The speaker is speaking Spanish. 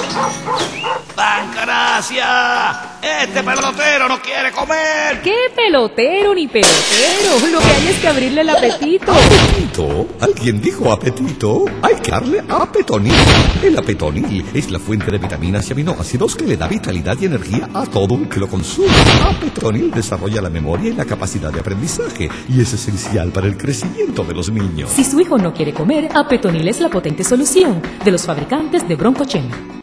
¡Pancracia! ¡Este pelotero no quiere comer! ¿Qué pelotero ni pelotero? Lo que hay es que abrirle el apetito. ¿Apetito? ¿Alguien dijo apetito? Hay que darle apetonil. El apetonil es la fuente de vitaminas y aminoácidos que le da vitalidad y energía a todo el que lo consume. Apetonil desarrolla la memoria y la capacidad de aprendizaje y es esencial para el crecimiento de los niños. Si su hijo no quiere comer, Apetonil es la potente solución de los fabricantes de Broncochena.